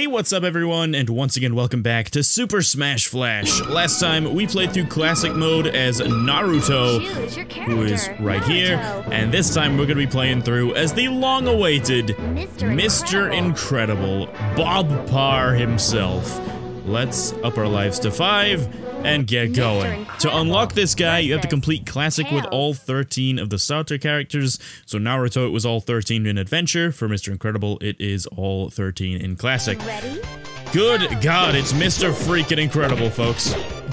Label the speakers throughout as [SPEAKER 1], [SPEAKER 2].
[SPEAKER 1] what's up everyone, and once again welcome back to Super Smash Flash. Last time we played through Classic Mode as Naruto, who is right here, and this time we're gonna be playing through as the long-awaited Mr. Incredible, Bob Parr himself. Let's up our lives to 5 and get going. To unlock this guy, you have to complete Classic with all 13 of the starter characters. So Naruto, it was all 13 in Adventure. For Mr. Incredible, it is all 13 in Classic. Good God, it's Mr. Freaking Incredible, folks.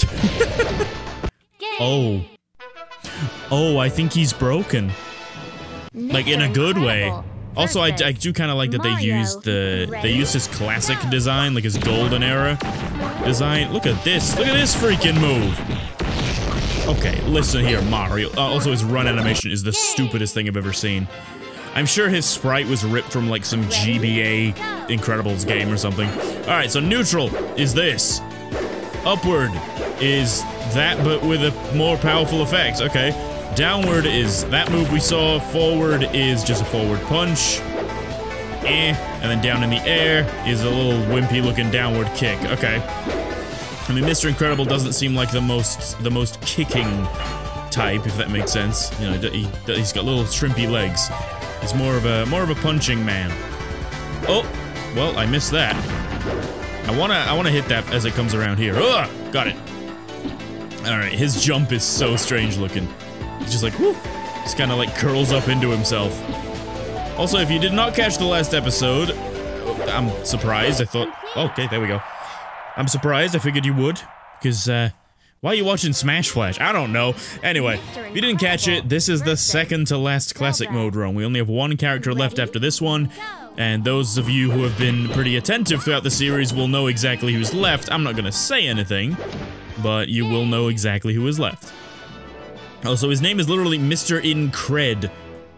[SPEAKER 1] Oh. Oh, I think he's broken. Like, in a good way. Also, I do kind of like that they used his classic design, like his golden era design. Look at this freaking move. Okay, listen here, Mario. Also, his run animation is the stupidest thing I've ever seen. I'm sure his sprite was ripped from like some GBA Incredibles game or something. Alright, so neutral is this. Upward is that, but with a more powerful effect. Okay. Downward is that move we saw, forward is just a forward punch, and then down in the air is a little wimpy looking downward kick. Okay. I mean, Mr. Incredible doesn't seem like the most kicking type, if that makes sense. You know, he's got little shrimpy legs. He's more of a punching man. Oh, well, I missed that. I wanna hit that as it comes around here. Ugh, got it. All right, his jump is so strange looking. He's just like, whoo, just kind of like curls up into himself. Also, if you did not catch the last episode, I'm surprised. I thought, okay, there we go. I'm surprised. I figured you would, because why are you watching Smash Flash? I don't know. Anyway, if you didn't catch it, this is the second to last Classic Mode run. We only have one character left after this one, and those of you who have been pretty attentive throughout the series will know exactly who's left. I'm not gonna say anything, but you will know exactly who is left. Oh, so his name is literally Mr. Incred.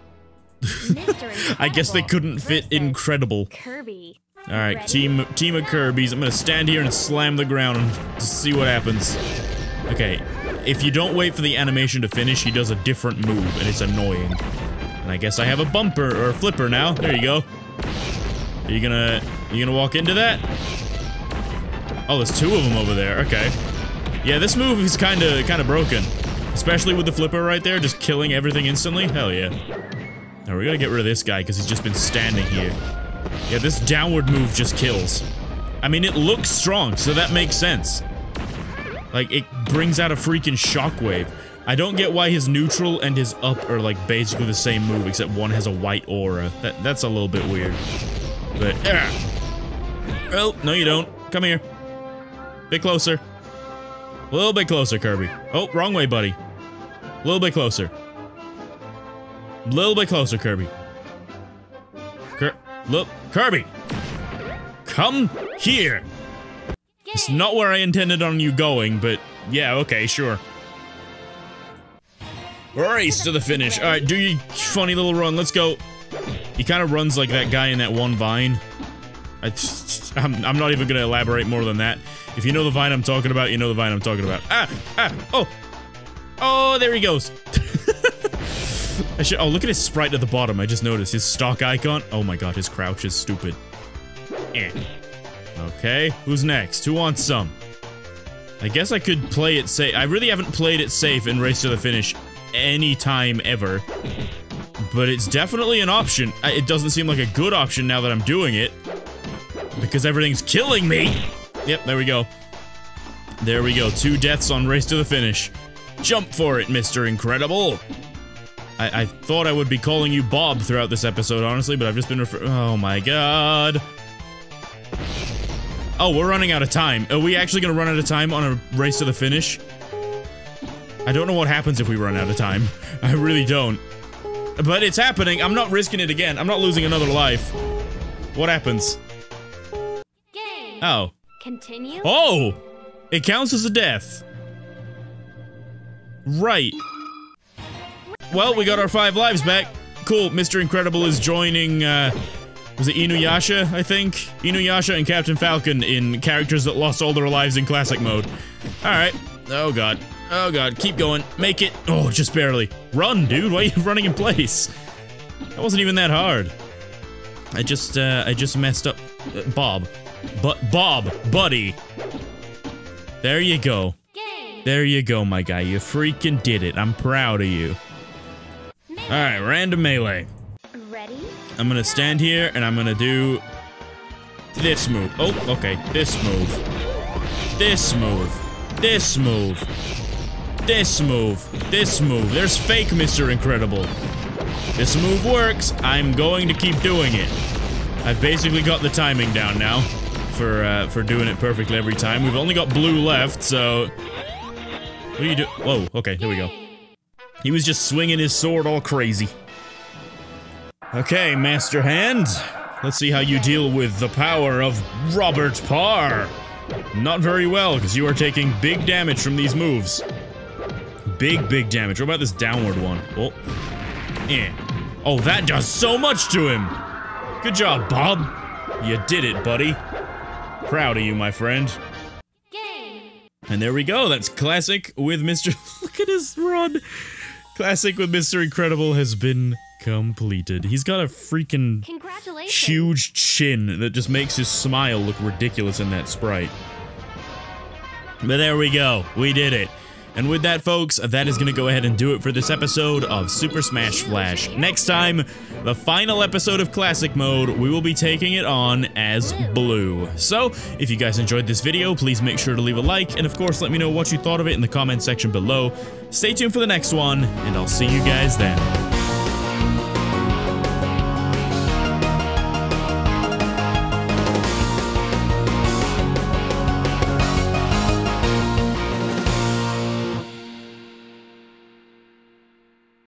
[SPEAKER 1] I guess they couldn't fit Incredible.
[SPEAKER 2] Kirby.
[SPEAKER 1] Alright, team of Kirbys. I'm gonna stand here and slam the ground and see what happens. Okay, if you don't wait for the animation to finish, he does a different move, and it's annoying. And I guess I have a bumper, or a flipper now. There you go. Are you gonna walk into that? Oh, there's two of them over there. Okay. Yeah, this move is kinda broken. Especially with the flipper right there, just killing everything instantly. Hell yeah. Now we're gonna get rid of this guy because he's just been standing here. Yeah, this downward move just kills. I mean, it looks strong, so that makes sense. Like, it brings out a freaking shockwave. I don't get why his neutral and his up are like basically the same move, except one has a white aura. That's a little bit weird. But, well, no you don't. Come here. Bit closer. A little bit closer, Kirby. Oh, wrong way, buddy. A little bit closer. A little bit closer, Kirby. Look, Kirby! Come here! It's not where I intended on you going, but yeah, okay, sure. Race to the finish. Alright, do your funny little run, let's go. He kind of runs like that guy in that one Vine. I'm not even gonna elaborate more than that. If you know the Vine I'm talking about, you know the Vine I'm talking about. Oh, there he goes. Oh, look at his sprite at the bottom. I just noticed his stock icon. Oh my god, his crouch is stupid. Okay, who's next? Who wants some? I guess I could play it safe. I really haven't played it safe in Race to the Finish any time ever. But it's definitely an option. It doesn't seem like a good option now that I'm doing it. Because everything's killing me! Yep, there we go. There we go, 2 deaths on Race to the Finish. Jump for it, Mr. Incredible! I thought I would be calling you Bob throughout this episode, honestly, but I've just been oh my god. Oh, we're running out of time. Are we actually gonna run out of time on a Race to the Finish? I don't know what happens if we run out of time. I really don't. But it's happening. I'm not risking it again. I'm not losing another life. What happens? Oh.
[SPEAKER 2] Continue?
[SPEAKER 1] Oh! It counts as a death. Right. Well, we got our 5 lives back. Cool, Mr. Incredible is joining, was it Inuyasha, I think? Inuyasha and Captain Falcon in characters that lost all their lives in Classic Mode. Alright. Oh god. Oh god, keep going. Make it. Oh, just barely. Run, dude. Why are you running in place? That wasn't even that hard. I just messed up. Bob. But Bob, buddy. There you go. There you go, my guy. You freaking did it. I'm proud of you. Alright, random melee.
[SPEAKER 2] Ready?
[SPEAKER 1] I'm gonna stand here and I'm gonna do this move. Oh, okay. This move. This move. This move. This move. This move. There's fake Mr. Incredible. This move works. I'm going to keep doing it. I've basically got the timing down now for doing it perfectly every time. We've only got blue left, so... What do you do? Whoa, okay, there we go. He was just swinging his sword all crazy. Okay, Master Hand. Let's see how you deal with the power of Robert Parr. Not very well, because you are taking big damage from these moves. Big damage. What about this downward one? Oh. Yeah. Oh, that does so much to him! Good job, Bob. You did it, buddy. Proud of you, my friend. And there we go. That's Classic with Mr. Look at his run. Classic with Mr. Incredible has been completed. He's got a freaking huge chin that just makes his smile look ridiculous in that sprite. But there we go. We did it. And with that, folks, that is going to go ahead and do it for this episode of Super Smash Flash. Next time, the final episode of Classic Mode, we will be taking it on as Blue. So, if you guys enjoyed this video, please make sure to leave a like, and of course, let me know what you thought of it in the comment section below. Stay tuned for the next one, and I'll see you guys then.